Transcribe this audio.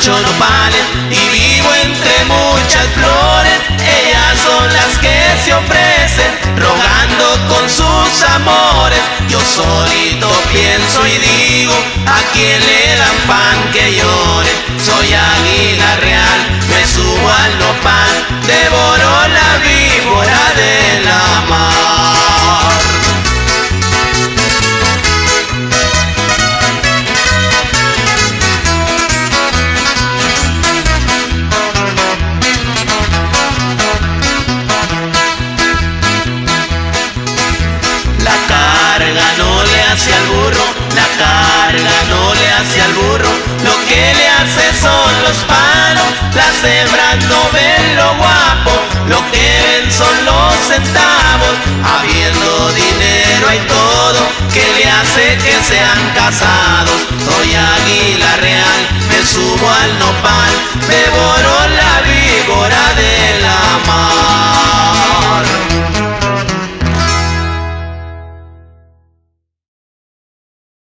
ocho nopales y vivo entre muchas flores. Ellas son las que se ofrecen rogando con sus amores. Yo solito pienso y digo, ¿a quién le dan pan que llore? Soy águila real, me subo al nopal, devoro la víbora de la mar. La carga no le hace al burro, la carga no le hace al burro, lo que le hace son los palos. Las hembras no ven lo guapo, lo que ven son los centavos. Habiendo dinero hay todo que le hace que sean casados. Soy águila real, me subo al nopal, devoro la víbora de